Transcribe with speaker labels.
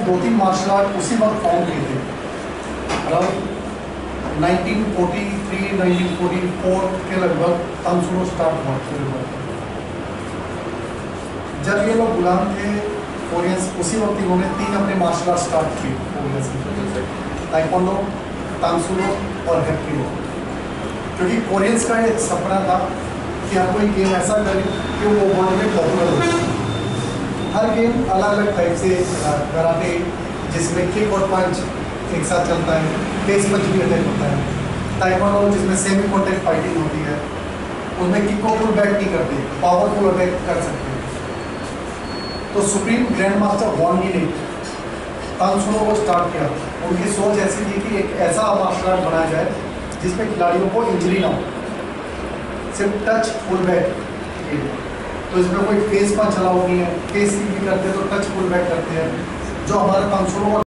Speaker 1: 2-3 martial art उसी वक्त form किए थे, अराउंड 1943 1944 के लगभग तानसुरो स्टार्ट हुआ। जब ये लोग गुलाम थे कोरियंस, उसी वक्त इन्होंने 3 अपने मार्शल आर्ट स्टार्ट किए कोरियंस, ताइक्वांडो, तानसुरो और हेप्किडो। क्योंकि कोरियंस का एक सपना था कि हम कोई गेम ऐसा करें कि वो वर्ल्ड में पॉपुलर हो। हर गेम अलग अलग टाइप से, कराटे जिसमें किक और पंच एक साथ चलता है, फेस पंच भी अटैक होता है, ताइक्वांडो जिसमें सेमी कॉन्टैक्ट फाइटिंग होती है, उनमें किक को फुल बैक नहीं करते, पावरफुल अटैक कर सकते हैं। तो सुप्रीम ग्रैंड मास्टर वॉन्ग ने तानसुरो को स्टार्ट किया। उनकी सोच ऐसी थी कि एक ऐसा मार्शल आर्ट बनाया जाए जिसमें खिलाड़ियों को इंजरी ना हो, सिर्फ टच फुल बैक। तो इसमें कोई फेस पंच अलाउ नहीं है, फेस भी करते तो टच फुल बैक करते हैं, जो हमारे तानसुरो